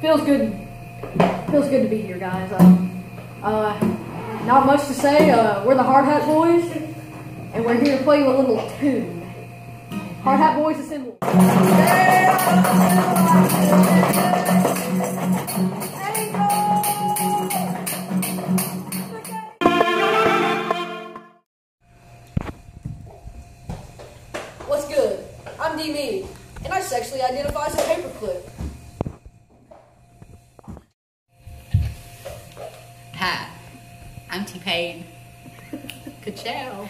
Feels good. Feels good to be here, guys. Not much to say. We're the Hard Hat Boys, and we're here to play you a little tune. Hard Hat Boys assemble. What's good? I'm D-Me, and I sexually identify as a paperclip. Hi, I'm T-Pain. Ka-chow.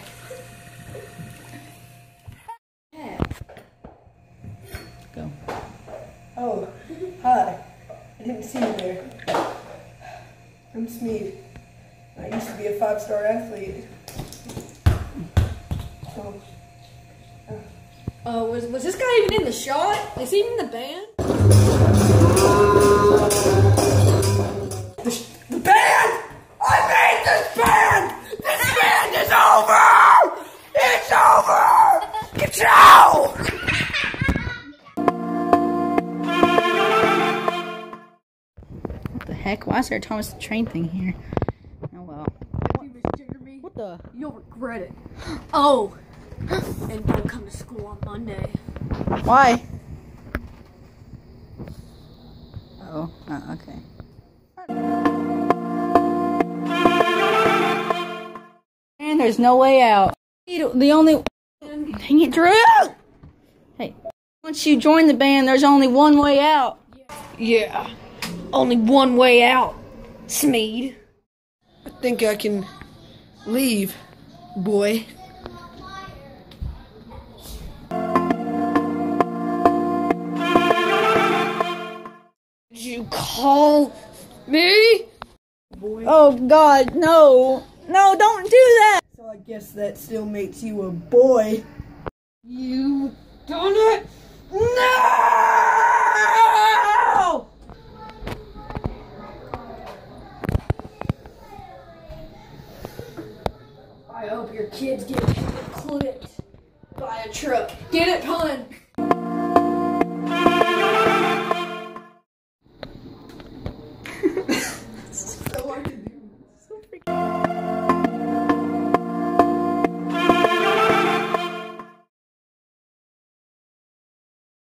Go. Oh, hi. I didn't see you there. I'm Smeed. I used to be a 5-star athlete. Was this guy even in the shot? Is he even in the band? The band! I made this band! This band is over! It's over! Ka-chow! What the heck? Why is there a Thomas the Train thing here? Oh well. If you misgender me, What the? you'll regret it. Oh, and don't come to school on Monday. Why? Oh, okay. And there's no way out. The only... Dang it, Drew! Hey, once you join the band, there's only one way out. Yeah, only one way out, Smeed. I think I can leave, boy. Did you call me? Boy. Oh, God, no. No, don't do that! So I guess that still makes you a boy. You done it? No!